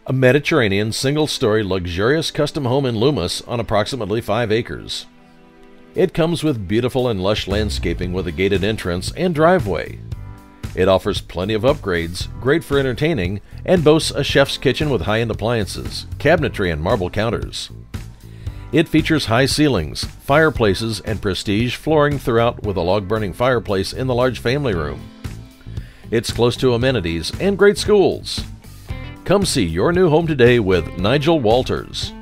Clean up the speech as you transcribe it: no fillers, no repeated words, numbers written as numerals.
A Mediterranean single-story luxurious custom home in Loomis on approximately 5 acres. It comes with beautiful and lush landscaping with a gated entrance and driveway. It offers plenty of upgrades, great for entertaining, and boasts a chef's kitchen with high-end appliances, cabinetry, and marble counters. It features high ceilings, fireplaces, and prestige flooring throughout with a log-burning fireplace in the large family room. It's close to amenities and great schools. Come see your new home today with Nigel Walters.